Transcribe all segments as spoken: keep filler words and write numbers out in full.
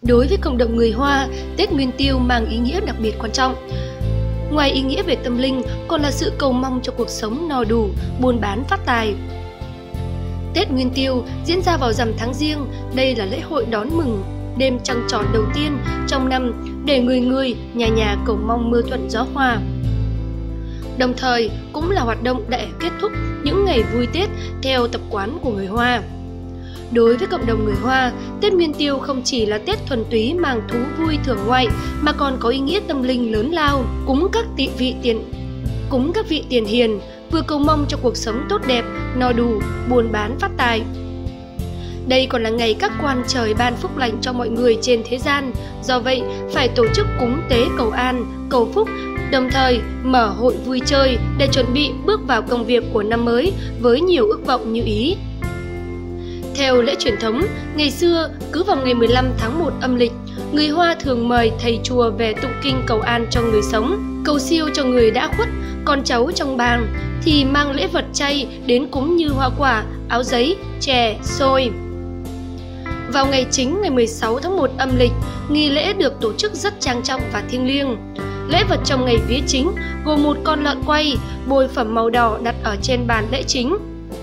Đối với cộng đồng người Hoa, Tết Nguyên Tiêu mang ý nghĩa đặc biệt quan trọng. Ngoài ý nghĩa về tâm linh, còn là sự cầu mong cho cuộc sống no đủ, buôn bán phát tài. Tết Nguyên Tiêu diễn ra vào rằm tháng Giêng, đây là lễ hội đón mừng đêm trăng tròn đầu tiên trong năm để người người, nhà nhà cầu mong mưa thuận gió hòa. Đồng thời cũng là hoạt động để kết thúc những ngày vui Tết theo tập quán của người Hoa. Đối với cộng đồng người Hoa, Tết Nguyên Tiêu không chỉ là Tết thuần túy mang thú vui thưởng ngoại mà còn có ý nghĩa tâm linh lớn lao, cúng các tị vị tiền cúng các vị tiền hiền, vừa cầu mong cho cuộc sống tốt đẹp, no đủ, buôn bán phát tài. Đây còn là ngày các quan trời ban phúc lành cho mọi người trên thế gian, do vậy phải tổ chức cúng tế cầu an, cầu phúc, đồng thời mở hội vui chơi để chuẩn bị bước vào công việc của năm mới với nhiều ước vọng như ý. Theo lễ truyền thống, ngày xưa cứ vào ngày mười lăm tháng một âm lịch, người Hoa thường mời thầy chùa về tụng kinh cầu an cho người sống, cầu siêu cho người đã khuất, con cháu trong bang thì mang lễ vật chay đến cúng như hoa quả, áo giấy, chè, xôi. Vào ngày chính ngày mười sáu tháng một âm lịch, nghi lễ được tổ chức rất trang trọng và thiêng liêng. Lễ vật trong ngày vía chính gồm một con lợn quay, bôi phẩm màu đỏ đặt ở trên bàn lễ chính.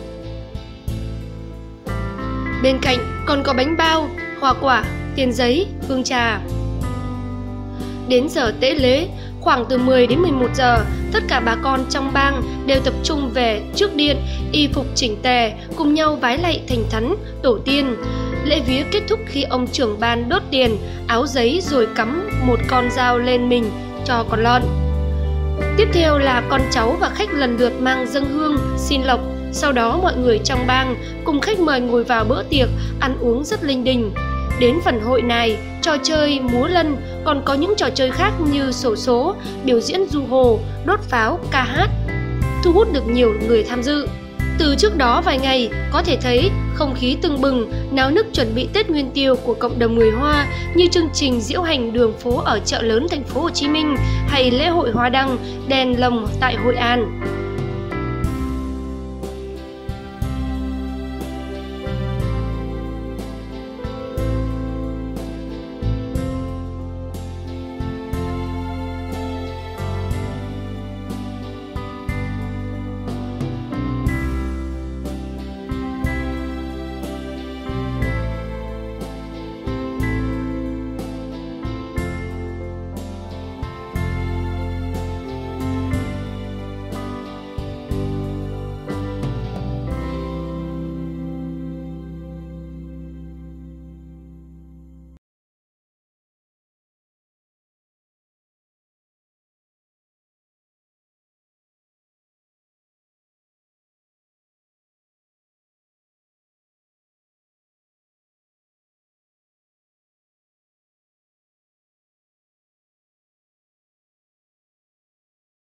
Bên cạnh còn có bánh bao, hoa quả, tiền giấy, hương trà. Đến giờ tế lễ, khoảng từ mười đến mười một giờ, tất cả bà con trong bang đều tập trung về trước điện, y phục chỉnh tề, cùng nhau vái lạy thành thánh, tổ tiên. Lễ vía kết thúc khi ông trưởng ban đốt tiền, áo giấy rồi cắm một con dao lên mình cho con lợn. Tiếp theo là con cháu và khách lần lượt mang dâng hương, xin lộc. Sau đó mọi người trong bang cùng khách mời ngồi vào bữa tiệc, ăn uống rất linh đình. Đến phần hội này, trò chơi múa lân, còn có những trò chơi khác như xổ số, biểu diễn du hồ, đốt pháo, ca hát, thu hút được nhiều người tham dự. Từ trước đó vài ngày, có thể thấy không khí tưng bừng, náo nức chuẩn bị Tết Nguyên Tiêu của cộng đồng người Hoa như chương trình diễu hành đường phố ở chợ lớn thành phố Hồ Chí Minh hay lễ hội hoa đăng, đèn lồng tại Hội An.